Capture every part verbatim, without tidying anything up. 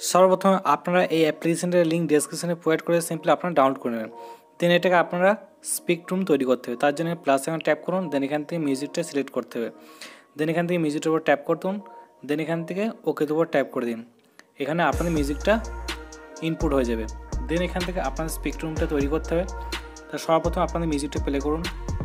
সর্বপ্রথমে আপনারা এই অ্যাপ্লিকেশনের লিঙ্ক ডেসক্রিপশনে প্রোভাইড করে সিম্পলি আপনারা ডাউনলোড করে নেবেন। দেন এটাকে আপনারা স্পিক রুম তৈরি করতে হবে, তার জন্য প্লাস এখন ট্যাপ করুন। দেন এখান থেকে মিউজিকটা সিলেক্ট করতে হবে। দেন এখান থেকে মিউজিকটার উপর ট্যাপ করতুন। দেন এখান থেকে ওকের উপর ট্যাপ করে দিন। এখানে আপনাদের মিউজিকটা ইনপুট হয়ে যাবে। দেন এখান থেকে আপনাদের স্পিক রুমটা তৈরি করতে হবে। তা সর্বপ্রথম আপনাদের মিউজিকটা প্লে করুন।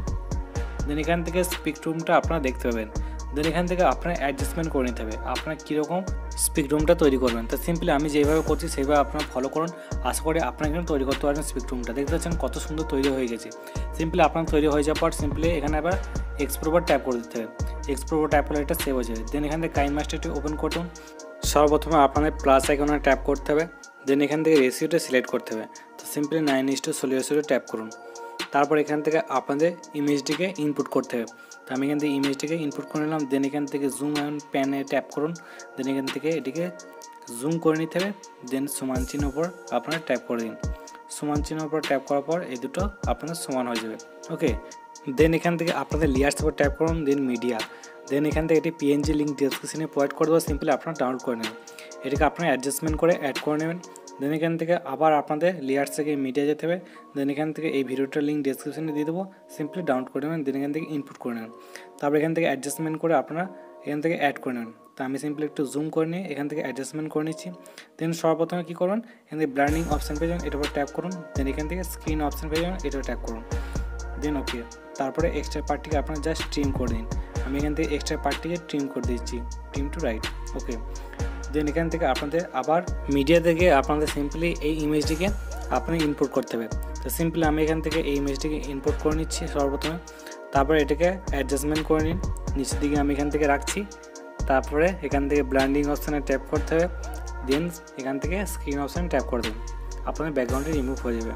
দেন এখান থেকে স্পিক রুমটা আপনারা দেখতে পাবেন। দেন এখান থেকে আপনার অ্যাডজাস্টমেন্ট করে নিতে হবে আপনার কীরকম স্পিক রুমটা তৈরি করবেন। তো সিম্পলি আমি যেভাবে করছি সেইভাবে আপনারা ফলো করুন। আশা করি আপনারা এখানে তৈরি করতে পারবেন স্পিক রুমটা। দেখতে পাচ্ছেন কত সুন্দর তৈরি হয়ে গেছে। সিম্পলি আপনার তৈরি হয়ে যাওয়ার পর সিম্পলি এখানে আবার এক্সপ্লোর ট্যাপ করে দিতে হবে। এক্সপ্লোর ট্যাপ করলে এটা সেভ হয়ে যাবে। দেন এখান থেকে কাইন মাস্টারটি ওপেন করুন। সর্বপ্রথমে আপনাদের প্লাস আইকনে ট্যাপ করতে হবে। দেন এখান থেকে রেশিওটা সিলেক্ট করতে হবে। তো সিম্পলি নাইন ইস টু ষোলো রেশিওটা ট্যাপ করুন। তারপর এখান থেকে আপনাদের ইমেজটিকে ইনপুট করতে হবে। তো আমি এখান থেকে ইমেজটিকে ইনপুট করে নিলাম। দেন এখান থেকে জুম অ্যান্ড প্যানে ট্যাপ করুন। দেন এখান থেকে এটিকে জুম করে নিতে হবে। দেন সমান চিহ্নের উপর আপনারা ট্যাপ করে দিন। সমান চিহ্নের উপর ট্যাপ করার পর এই দুটো আপনাদের সমান হয়ে যাবে। ওকে, দেন এখান থেকে আপনাদের লেয়ার্স উপর ট্যাপ করুন। দেন মিডিয়া। দেন এখান থেকে এটি পিএনজি লিঙ্ক ডেসক্রিপশনে প্রোভাইড করে দেবো। সিম্পলি আপনারা ডাউনলোড করে নেবেন। এটাকে আপনারা অ্যাডজাস্টমেন্ট করে অ্যাড করে নেবেন। দেন এখান থেকে আবার আপনাদের লেয়ার্স থেকে মিডিয়া যেতে হবে। দেন এখান থেকে এই ভিডিওটার লিঙ্ক ডেসক্রিপশনে দিয়ে দেবো। সিম্পলি ডাউনলোড করে নেবেন। দেন এখান থেকে ইনপুট করে নেবেন। তারপর এখান থেকে অ্যাডজাস্টমেন্ট করে আপনারা এখান থেকে অ্যাড করে নেবেন। তো আমি সিম্পলি একটু জুম করে নিয়ে এখান থেকে অ্যাডজাস্টমেন্ট করে নিচ্ছি। দেন সর্বপ্রথমে কী করুন, এখান থেকে ব্র্যান্ডিং অপশান পেয়ে যাবেন, এটার উপর ট্যাপ করুন। দেন এখান থেকে স্ক্রিন অপশান পেয়ে যাবেন, এটাও ট্যাপ করুন। দেন ওকে, তারপরে এক্সট্রা পার্টটিকে আপনারা জাস্ট ট্রিম করে দিন। আমি এখান থেকে এক্সট্রা পার্টটিকে ট্রিম করে দিচ্ছি, trim to right. Okay, then এখান থেকে আপনাদের আবার মিডিয়া থেকে আপনাদের সিম্পলি এই ইমেজটিকে আপনি ইনপুট করতে হবে। তো সিম্পলি আমি এখান থেকে এই ইমেজটিকে ইনপুট করে নিচ্ছি সর্বপ্রথমে। তারপরে এটাকে অ্যাডজাস্টমেন্ট করে নিন। নিচের দিকে আমি এখান থেকে রাখছি। তারপরে এখান থেকে ব্র্যান্ডিং অপশানে ট্যাপ করতে হবে। দেন এখান থেকে স্ক্রিন অপশানে ট্যাপ করে দিন। আপনাদের ব্যাকগ্রাউন্ডে রিমুভ হয়ে যাবে।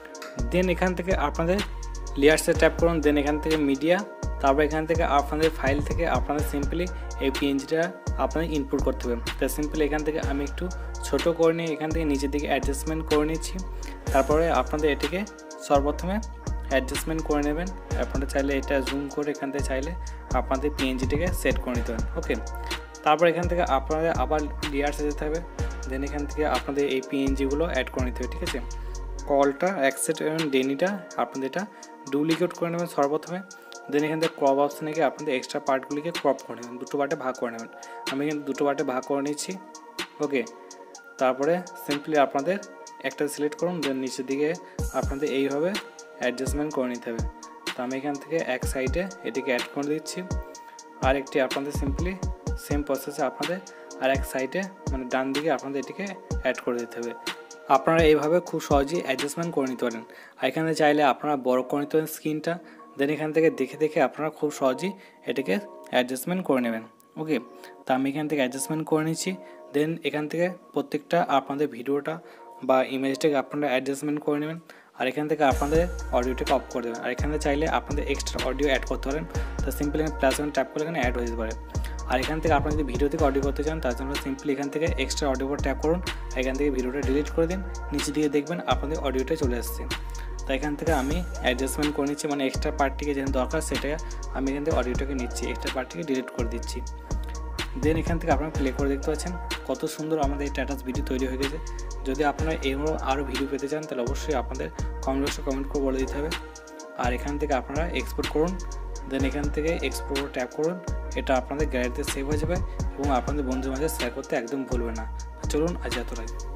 দেন এখান থেকে আপনাদের লেয়ার্সে ট্যাপ করুন। দেন এখান থেকে মিডিয়া। তারপর এখান থেকে আপনাদের ফাইল থেকে আপনাদের সিম্পলি এই পিএনজিটা আপনাদের ইনপুট করতে হবে। তো সিম্পলি এখান থেকে আমি একটু ছোট করে নিয়ে এখান থেকে নিচের দিকে অ্যাডজাস্টমেন্ট করে নিচ্ছি। তারপরে আপনাদের এটিকে সর্বপ্রথমে অ্যাডজাস্টমেন্ট করে নেবেন। আপনারা চাইলে এটা জুম করে এখান থেকে চাইলে আপনাদের পিএনজিটিকে সেট করে নিতে পারেন। ওকে, তারপর এখান থেকে আপনাদের আবার লেয়ার্সে যেতে হবে। দেন এখান থেকে আপনাদের এই পিএনজিগুলো অ্যাড করে নিতে হবে। ঠিক আছে, কলটা অ্যাকসেপ্ট এবং ডেনিটা আপনাদের এটা ডুপ্লিকেট করে নেবেন সর্বপ্রথমে। দেন এখান থেকে ক্রপ অপশানে গিয়ে আপনাদের এক্সট্রা পার্টগুলিকে ক্রপ করে নেবেন, দুটো পার্টে ভাগ করে নেবেন। আমি কিন্তু দুটো পার্টে ভাগ করে নিচ্ছি। ওকে, তারপরে সিম্পলি আপনাদের একটা সিলেক্ট করুন। দেন নিচের দিকে আপনাদের এইভাবে অ্যাডজাস্টমেন্ট করে নিতে হবে। তো আমি এখান থেকে এক সাইডে এটিকে অ্যাড করে দিচ্ছি। আর একটি আপনাদের সিম্পলি সেম প্রসেসে আপনাদের আর এক সাইডে মানে ডান দিকে আপনাদের এটিকে অ্যাড করে দিতে হবে। আপনারা এইভাবে খুব সহজেই অ্যাডজাস্টমেন্ট করে নিতে পারেন। আর এখানে চাইলে আপনারা বড় করে নিতে পারেন স্ক্রিনটা। দেন এখান থেকে দেখে দেখে আপনারা খুব সহজেই এটাকে অ্যাডজাস্টমেন্ট করে নেবেন। ওকে, তো আমি এখান থেকে অ্যাডজাস্টমেন্ট করে নিচ্ছি। দেন এখান থেকে প্রত্যেকটা আপনাদের ভিডিওটা বা ইমেজটাকে আপনারা অ্যাডজাস্টমেন্ট করে নেবেন। আর এখান থেকে আপনাদের অডিওটাকে অফ করে দেবেন। আর এখানে চাইলে আপনাদের এক্সট্রা অডিও অ্যাড করতে পারেন। তো সিম্পলি প্লাস ওয়ান ট্যাপ করলে এখানে অ্যাড হয়ে যেতে পারে। আর এখান থেকে আপনারা যদি ভিডিও থেকে অডিও করতে চান তার জন্য সিম্পলি এখান থেকে এক্সট্রা অডিও উপর ট্যাপ করুন। এখান থেকে ভিডিওটা ডিলিট করে দিন। নিচে দিকে দেখবেন আপনাদের অডিওটা চলে আসছে। তো এখান থেকে আমি অ্যাডজাস্টমেন্ট করে নিচ্ছি, মানে এক্সট্রা পার্টটিকে যেন দরকার সেটা আমি এখান থেকে অডিওটাকে নিচ্ছি, এক্সট্রা পার্টটিকে ডিলিট করে দিচ্ছি। দেন এখান থেকে আপনারা প্লে করে দেখতে পাচ্ছেন কত সুন্দর আমাদের এই স্ট্যাটাস ভিডিও তৈরি হয়ে গেছে। যদি আপনারা এরও আরও ভিডিও পেতে চান তাহলে অবশ্যই আপনাদের কমেন্ট বক্সে কমেন্ট করে বলে দিতে হবে। আর এখান থেকে আপনারা এক্সপোর্ট করুন। দেন এখান থেকে এক্সপোর্ট ট্যাপ করুন। এটা আপনাদের গ্যালারিতে সেভ হয়ে যাবে এবং আপনাদের বন্ধুদের মাঝে শেয়ার করতে একদম ভুলবেন না। চলুন আজ এতটাই।